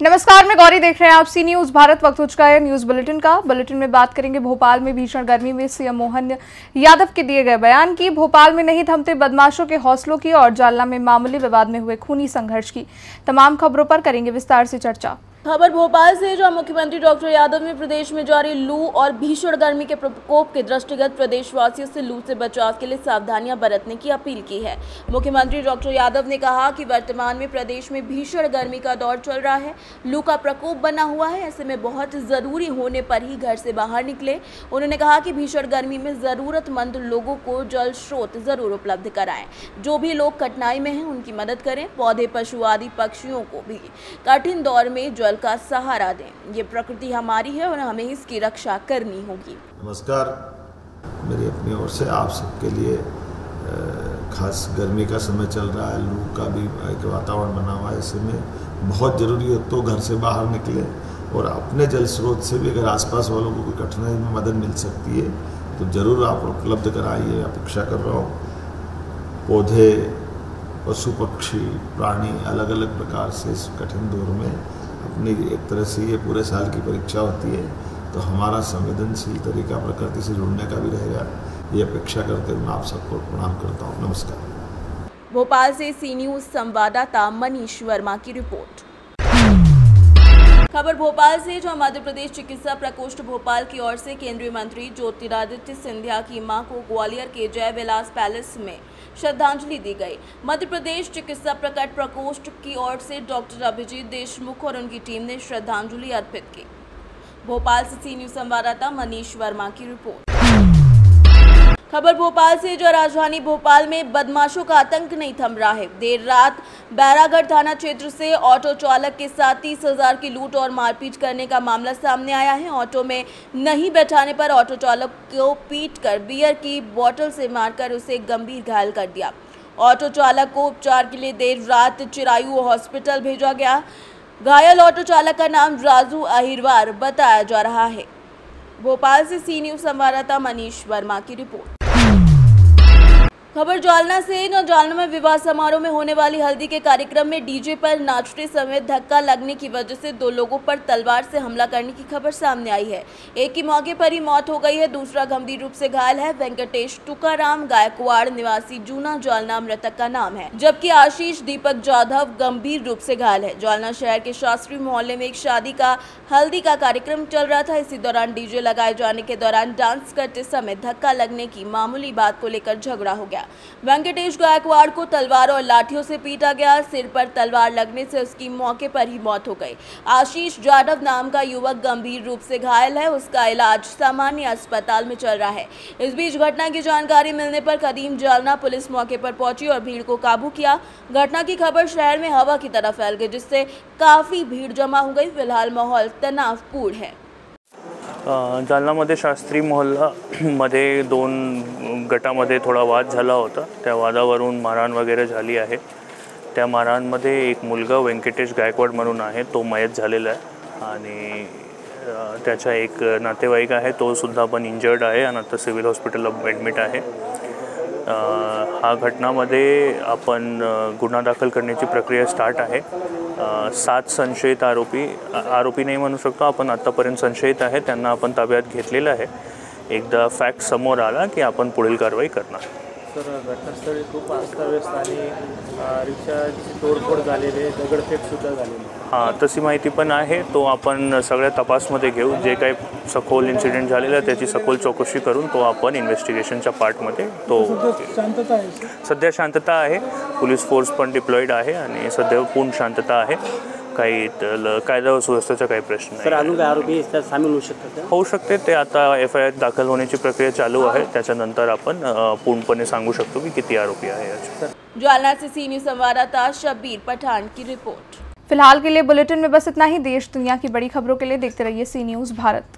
नमस्कार, मैं गौरी, देख रहे हैं आप सी न्यूज भारत। वक्त हो चुका है न्यूज बुलेटिन का। बुलेटिन में बात करेंगे भोपाल में भीषण गर्मी में सीएम मोहन यादव के दिए गए बयान की, भोपाल में नहीं थमते बदमाशों के हौसलों की और जालना में मामूली विवाद में हुए खूनी संघर्ष की। तमाम खबरों पर करेंगे विस्तार से चर्चा। खबर भोपाल से, जहां मुख्यमंत्री डॉक्टर यादव ने प्रदेश में जारी लू और भीषण गर्मी के प्रकोप के दृष्टिगत प्रदेशवासियों से लू से बचाव के लिए सावधानियां बरतने की अपील की है। मुख्यमंत्री डॉक्टर यादव ने कहा कि वर्तमान में प्रदेश में भीषण गर्मी का दौर चल रहा है, लू का प्रकोप बना हुआ है, ऐसे में बहुत जरूरी होने पर ही घर से बाहर निकले। उन्होंने कहा कि भीषण गर्मी में जरूरतमंद लोगों को जल स्रोत जरूर उपलब्ध कराएं, जो भी लोग कठिनाई में हैं उनकी मदद करें, पौधे, पशु आदि पक्षियों को भी कठिन दौर में जल का सहारा दें। ये प्रकृति हमारी है और हमें इसकी रक्षा करनी होगी। नमस्कार, मेरी अपनी ओर से आप सबके लिए खास गर्मी का समय चल रहा है, लू का भी एक वातावरण बना हुआ है, ऐसे में बहुत ज़रूरी हो तो घर से बाहर निकले और अपने जल स्रोत से भी अगर आसपास वालों को कोई कठिनाई में मदद मिल सकती है तो ज़रूर आप उपलब्ध कराइए। अपेक्षा कर रहा हूँ। पौधे, पशु पक्षी, प्राणी अलग अलग प्रकार से इस कठिन दौर में अपनी एक तरह से ये पूरे साल की परीक्षा होती है, तो हमारा संवेदनशील तरीका प्रकृति से जुड़ने का भी रहेगा। ये अपेक्षा करते हुए मैं आप सबको प्रणाम करता हूँ। नमस्कार। भोपाल से सी न्यूज संवाददाता मनीष वर्मा की रिपोर्ट। खबर भोपाल से, जो मध्य प्रदेश चिकित्सा प्रकोष्ठ भोपाल की ओर से केंद्रीय मंत्री ज्योतिरादित्य सिंधिया की मां को ग्वालियर के जय विलास पैलेस में श्रद्धांजलि दी गई। मध्य प्रदेश चिकित्सा प्रकोष्ठ की ओर से डॉक्टर अभिजीत देशमुख और उनकी टीम ने श्रद्धांजलि अर्पित की। भोपाल से सी न्यूज संवाददाता मनीष वर्मा की रिपोर्ट। खबर भोपाल से, जो राजधानी भोपाल में बदमाशों का आतंक नहीं थम रहा है। देर रात बैरागढ़ थाना क्षेत्र से ऑटो चालक के साथ 30,000 की लूट और मारपीट करने का मामला सामने आया है। ऑटो में नहीं बैठाने पर ऑटो चालक को पीटकर बियर की बोतल से मारकर उसे गंभीर घायल कर दिया। ऑटो चालक को उपचार के लिए देर रात चिरायू हॉस्पिटल भेजा गया। घायल ऑटो चालक का नाम राजू अहिरवार बताया जा रहा है। भोपाल से सी न्यूज संवाददाता मनीष वर्मा की रिपोर्ट। खबर जालना से, जालना में विवाह समारोह में होने वाली हल्दी के कार्यक्रम में डीजे पर नाचते समय धक्का लगने की वजह से 2 लोगों पर तलवार से हमला करने की खबर सामने आई है। एक की मौके पर ही मौत हो गई है, दूसरा गंभीर रूप से घायल है। वेंकटेश तुकाराम गायकवाड़ निवासी जूना जालना मृतक का नाम है, जबकि आशीष दीपक जाधव गंभीर रूप से घायल है। जालना शहर के शास्त्री मोहल्ले में एक शादी का हल्दी का कार्यक्रम चल रहा था। इसी दौरान डीजे लगाए जाने के दौरान डांस करते समय धक्का लगने की मामूली बात को लेकर झगड़ा हो गया। वेंकटेश गायकवाड़ को तलवार और लाठियों से पीटा गया। सिर पर तलवार लगने से उसकी मौके पर ही मौत हो गई। आशीष जाधव नाम का युवक गंभीर रूप से घायल है, उसका इलाज सामान्य अस्पताल में चल रहा है। इस बीच घटना की जानकारी मिलने पर कदीम जालना पुलिस मौके पर पहुंची और भीड़ को काबू किया। घटना की खबर शहर में हवा की तरह फैल गई, जिससे काफी भीड़ जमा हो गई। फिलहाल माहौल तनावपूर्ण है। जालनामध्ये शास्त्री मोहल्लामध्ये 2 गटामध्ये थोडा वाद झाला होता। त्या वादावरून मारहाण वगैरे झाली आहे। त्या मारहाणमध्ये एक मुलगा वेंकटेश गायकवाड म्हणून आहे, तो मयत झालेला आहे आणि त्याचा एक नातेवाईक आहे, तो सुद्धा पण इंजर्ड आहे आणि आता सिव्हिल हॉस्पिटलला ॲडमिट आहे। हा घटनामध्ये आपण गुन्हा दाखल करण्याची प्रक्रिया स्टार्ट आहे। 7 संशयित आरोपी नाही म्हणू शकतो आपण, आतापर्यंत संशयित आहे, त्यांना आपण ताब्यात घेतलेलं आहे। एकदा फॅक्ट समोर आला की आपण पुढील कारवाई करणार। सर, घटनास्थळी खूप अस्ताव्यस्त आणि रिक्षाची तोडफोड झालेली आहे, दगडफेक सुद्धा झालेली आहे। हां, तशी माहिती पण आहे, तो आपण सगळ्या तपासमध्ये घेऊ। जे काही सखोल इन्सिडेंट झालेलं आहे त्याची सखोल चौकशी करून तो आपण इन्व्हेस्टिगेशनच्या पार्टमध्ये तो सध्या शांतता आहे। पोलीस फोर्स पण डिप्लॉईड आहे आणि सध्या पूर्ण शांतता आहे। काही कायदा व सुव्यवस्थेचा काही प्रश्न नाही। सर, अजून काही आरोपी त्यात सामील होऊ शकतात? होऊ शकते, ते आता FIR दाखल होण्याची प्रक्रिया चालू आहे। त्याच्यानंतर आपण पूर्णपणे सांगू शकतो की किती आरोपी आहे याचे। जालना से सी न्यूज संवाददाता शब्बीर पठान की रिपोर्ट। फिलहाल के लिए बुलेटिन में बस इतना ही। देश दुनिया की बड़ी खबरों के लिए देखते रहिए सी न्यूज भारत।